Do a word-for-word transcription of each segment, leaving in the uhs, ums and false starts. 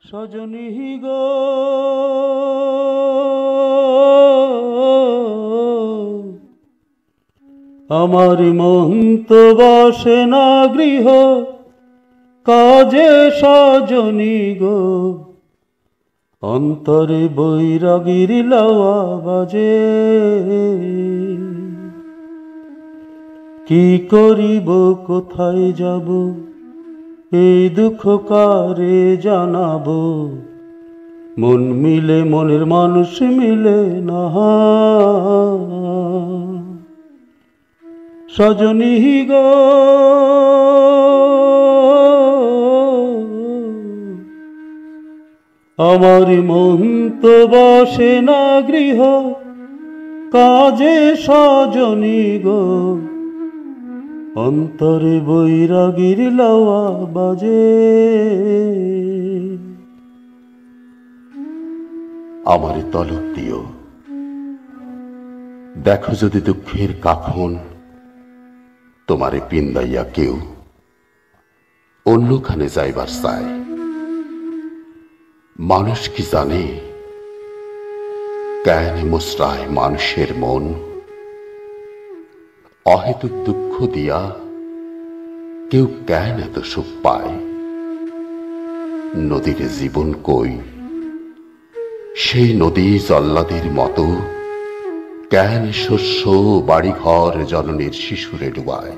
সজনী গো আমার মন তো বসে না গৃহ কাজে সজনী গো অন্তরে বৈরাগীর লাওয়া বাজে কি করিব কোথায় যাব এই দুঃখ কারে জানাবো মন মিলে মনের মানুষ মিলে না সজনী গো আমার মন তো বসে না গৃহ কাজে সজনী গো অন্তরে বৈরাগীর লাওয়া বাজে আমার তলব দিও দেখো যদি দুঃখের কাফন তোমারে পিন্দাইয়া কেউ অন্যখানে যাইবার চায় মানুষ কি জানে কেন মুসরায় মানুষের মন অহেতুক দুঃখ দিয়া কেউ কেন এত সুখ পায় নদীর জীবন কই সেই নদী জল্লাদের মতো কেন শস্য বাড়িঘর জননীর শিশুরে ডুবায়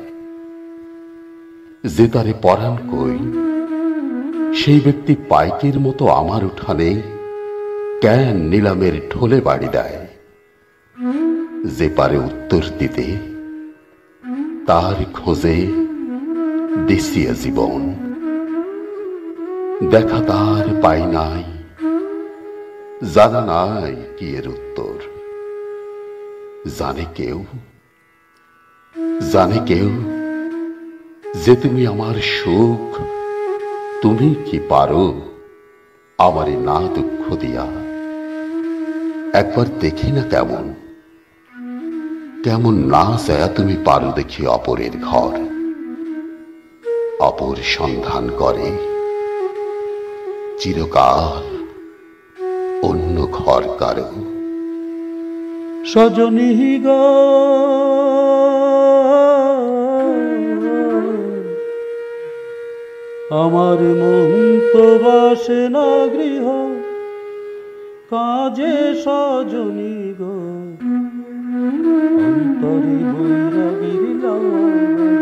যে তারে পরাণ কই সেই ব্যক্তি পাইকের মতো আমার উঠানে কেন নিলামের ঢোলে বাড়ি দেয় যে পারে উত্তর দিতে তার খোঁজে দিছিয়া জীবন দেখা তার পাই নাই জানা নাই কি এর উত্তর জানে কেউ জানে কেউ যে তুমি আমার সুখ তুমি কি পারো আমারে না দুঃখ দিয়া একবার দেখি না কেমন কেমন না যায় তুমি পারো দেখি অপরের ঘর অপর সন্ধান করে চিরকাল অন্য ঘর কারো সজনী গো আমার মন তো বসে না গৃহ কাজে সজনী গো অন্তরে বৈরাগীর লাওয়া